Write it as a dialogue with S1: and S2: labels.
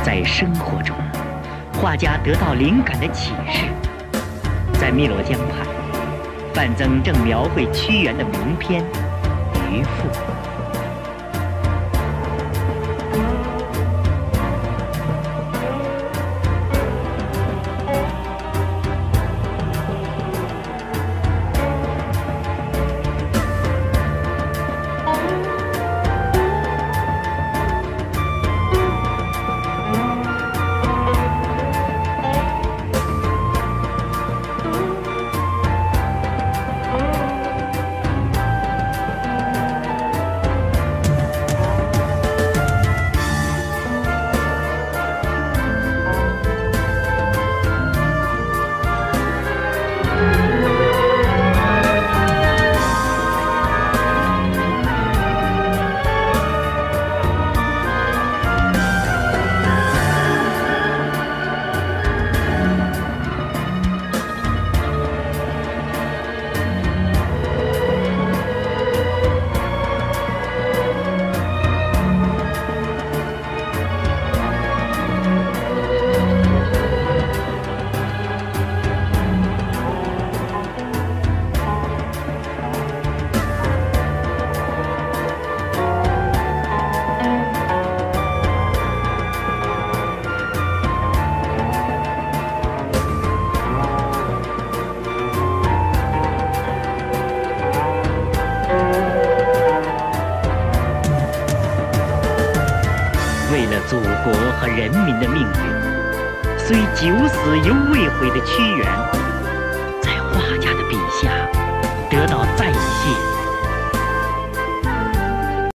S1: 在生活中，画家得到灵感的启示。在汨罗江畔，范曾正描绘屈原的名篇《渔父》。为了祖国和人民的命运，虽九死犹未悔的屈原，在画家的笔下得到再现。